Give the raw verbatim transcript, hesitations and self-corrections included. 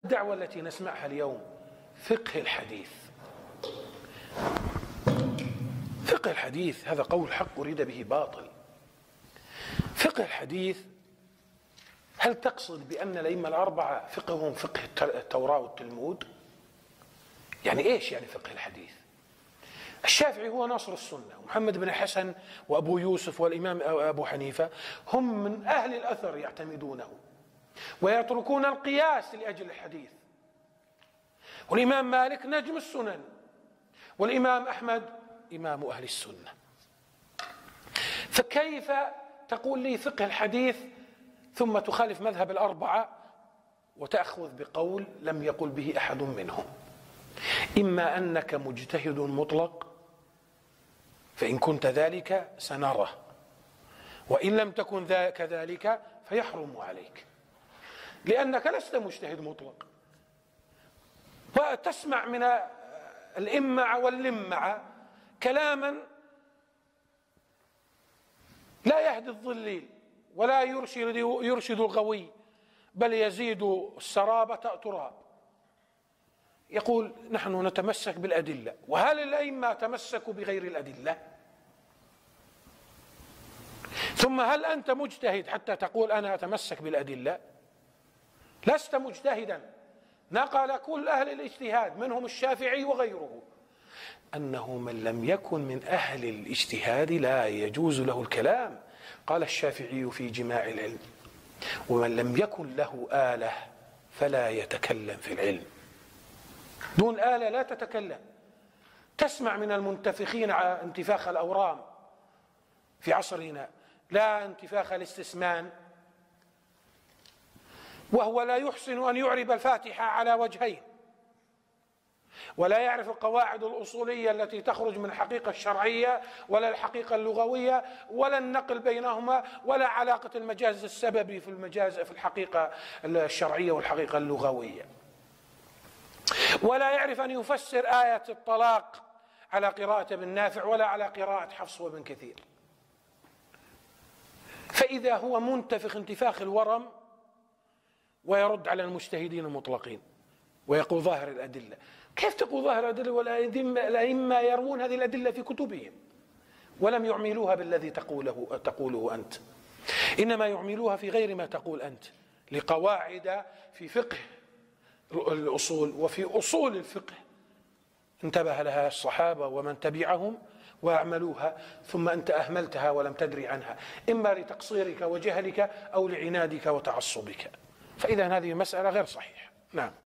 الدعوة التي نسمعها اليوم فقه الحديث. فقه الحديث هذا قول حق أريد به باطل. فقه الحديث، هل تقصد بأن الأئمة الأربعة فقههم فقه التوراة والتلمود؟ يعني إيش يعني فقه الحديث؟ الشافعي هو ناصر السنة، ومحمد بن الحسن وأبو يوسف والإمام أبو حنيفة هم من أهل الأثر يعتمدونه ويتركون القياس لأجل الحديث. والإمام مالك نجم السنن، والإمام أحمد إمام أهل السنة. فكيف تقول لي فقه الحديث ثم تخالف مذهب الأربعة وتأخذ بقول لم يقل به أحد منهم؟ إما أنك مجتهد مطلق فإن كنت ذلك سنره، وإن لم تكن كذلك فيحرم عليك، لأنك لست مجتهد مطلق، وتسمع من الإمع واللمع كلاما لا يهدي الضليل ولا يرشد يرشد الغوي، بل يزيد السراب تراب. يقول نحن نتمسك بالأدلة، وهل الأئمة تمسكوا بغير الأدلة؟ ثم هل أنت مجتهد حتى تقول أنا أتمسك بالأدلة؟ لست مجتهدا. نقل كل أهل الاجتهاد منهم الشافعي وغيره أنه من لم يكن من أهل الاجتهاد لا يجوز له الكلام. قال الشافعي في جماع العلم: ومن لم يكن له آلة فلا يتكلم في العلم. دون آلة لا تتكلم. تسمع من المنتفخين على انتفاخ الأورام في عصرنا، لا انتفاخ الاستسمان، وهو لا يحسن أن يعرب الفاتحة على وجهين، ولا يعرف القواعد الأصولية التي تخرج من الحقيقة الشرعية ولا الحقيقة اللغوية ولا النقل بينهما ولا علاقة المجاز السببي في المجاز في الحقيقة الشرعية والحقيقة اللغوية، ولا يعرف أن يفسر آية الطلاق على قراءة ابن نافع ولا على قراءة حفص وابن كثير. فإذا هو منتفخ انتفاخ الورم ويرد على المجتهدين المطلقين ويقول ظاهر الأدلة. كيف تقول ظاهر الأدلة والأئمة يروون هذه الأدلة في كتبهم ولم يعملوها بالذي تقوله, تقوله أنت؟ إنما يعملوها في غير ما تقول أنت، لقواعد في فقه الأصول وفي أصول الفقه انتبه لها الصحابة ومن تبعهم وأعملوها، ثم أنت أهملتها ولم تدري عنها، إما لتقصيرك وجهلك أو لعنادك وتعصبك. فإذا هذه مسألة غير صحيحة. نعم.